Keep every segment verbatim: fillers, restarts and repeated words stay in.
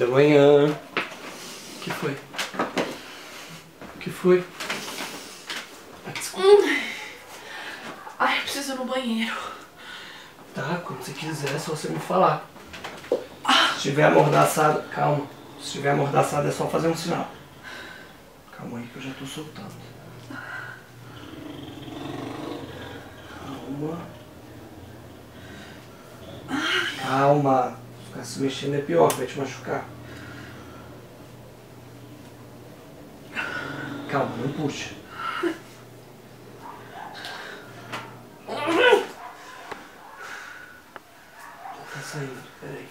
da manhã. O que foi? O que foi? Ah, desculpa. Hum. Ai, eu preciso ir no banheiro. Tá, quando você quiser, é só você me falar. Ah. Se estiver amordaçado, calma. Se estiver amordaçado é só fazer um sinal. Calma aí que eu já tô soltando. Calma. Calma. Ficar se mexendo é pior, vai te machucar. Calma, não puxa. Tá saindo, peraí.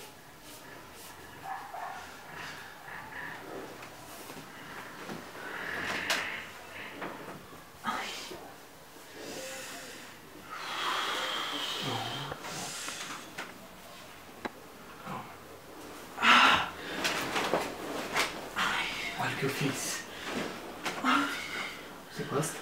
Olha o que eu fiz. Você gosta?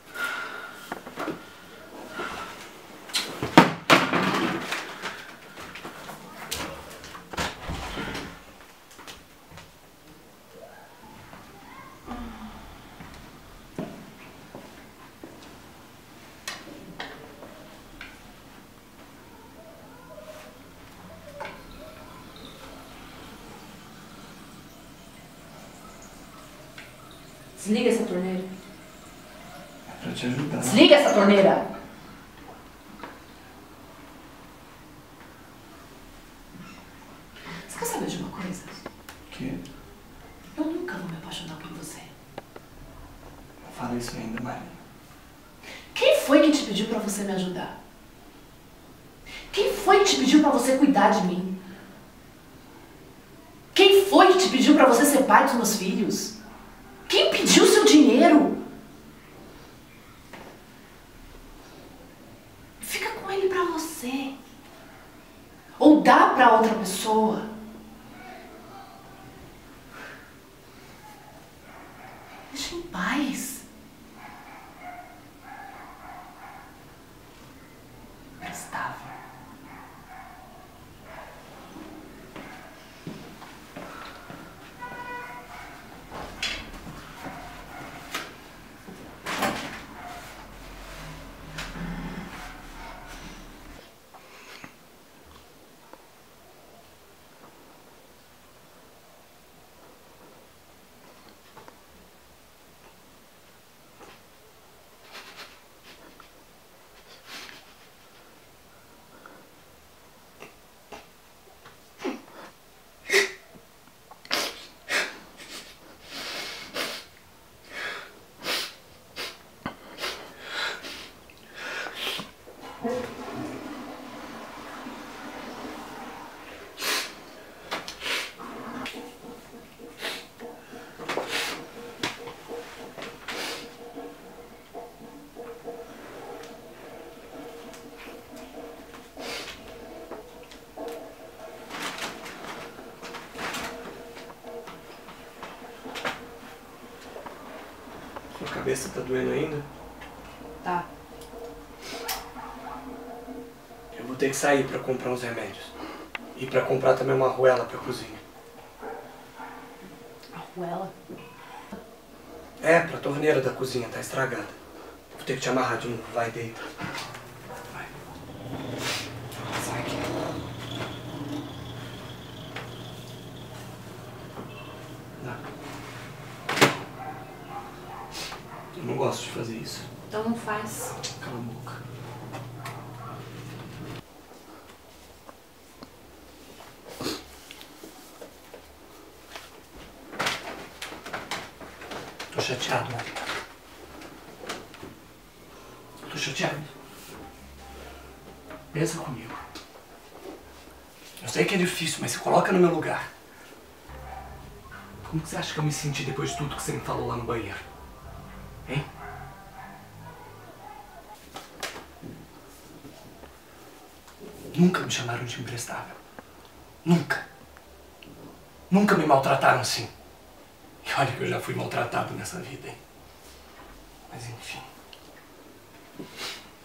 Desliga essa torneira. É pra te ajudar. Desliga essa torneira! Você quer saber de uma coisa? O quê? Eu nunca vou me apaixonar por você. Não fala isso ainda, Marina. Quem foi que te pediu pra você me ajudar? Quem foi que te pediu pra você cuidar de mim? Quem foi que te pediu pra você ser pai dos meus filhos? Quem pediu seu dinheiro? Fica com ele pra você. Ou dá pra outra pessoa. Deixa em paz. Prestável. Sua cabeça tá doendo ainda? Tá. Eu vou ter que sair pra comprar uns remédios. E pra comprar também uma arruela pra cozinha. Arruela? É, pra torneira da cozinha, tá estragada. Vou ter que te amarrar de novo. Vai, deita. Vai. Sai aqui. Dá. Eu não gosto de fazer isso. Então não faz. Cala a boca. Tô chateado, Marina. Tô chateado. Pensa comigo. Eu sei que é difícil, mas se coloca no meu lugar. Como que você acha que eu me senti depois de tudo que você me falou lá no banheiro? Hein? Nunca me chamaram de imprestável. Nunca. Nunca me maltrataram assim. E olha que eu já fui maltratado nessa vida, hein? Mas enfim.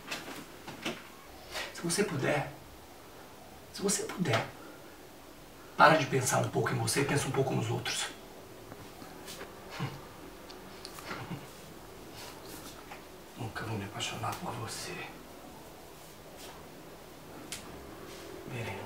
Se você puder, se você puder, Para de pensar um pouco em você e pensa um pouco nos outros. Nunca vou me apaixonar por você. Veremos.